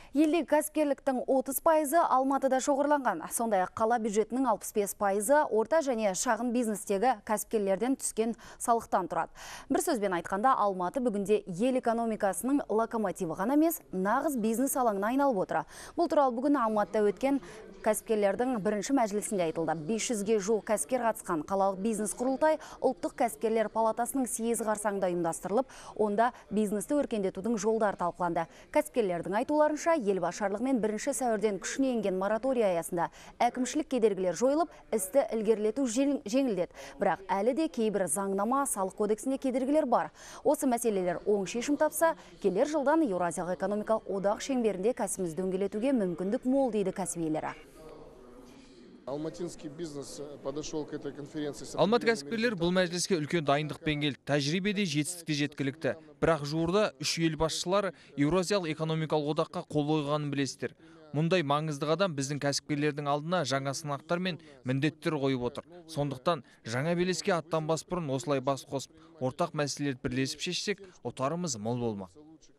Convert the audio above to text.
Елдегі кәсіпкерліктің 30% Алматыда шоғырланған. Сондай-ақ қала бюджетінің 65% орта және шағын бизнестегі кәсіпкерлерден түскен салықтан тұрады. Бір сөзбен айтқанда, Алматы бүгінде ел экономикасының локомотиві ғана емес, нағыз бизнес алаңына айналып отыр. Бұл туралы бүгін Алматыда өткен кәсіпкерлердің бірінші мәжілісінде айтылды. 500-ге жуық кәсіпкер қатысқан қалалық бизнес құрылтай ұлттық кәсіпкерлер палатасының съезі қарсаңында ұйымдастырылып, онда бизнесті өркендетудің жолдары талқыланды. Кәсіпкерлердің айтуларынша, елбасы жарлығымен 1 сәуірден күшіне енген мораторий аясында әкімшілік кедергілер жойылып, істі ілгерілету жеңілдеді. Бірақ әлі де кейбір заңнама, салық кодексінде кедергілер бар. Осы мәселелер оң шешім тапса, келер жылдан Еуразиялық экономикалық одақ шеңберінде кәсібімізді дөңгелетуге мүмкіндік мол дейді кәсібилері. Алматы кәсіпкерлер бұл мәжіліске үлкен дайындықпен келді. Тәжірибеде жетістікте жеткілікті. Бірақ жуырда 3 ел басшылары Еуразиялық экономикалық одаққа қол қойғанын білесіздер. Мұндай маңызды қадам біздің кәсіпкерлердің алдына жаңа сынақтар мен міндеттер қойып отыр. Сондықтан жаңа белеске аттанбас бұрын осылай бас қосып, ортақ мәселелерді бірлесіп шешсек, ұтарымыз мол болмақ.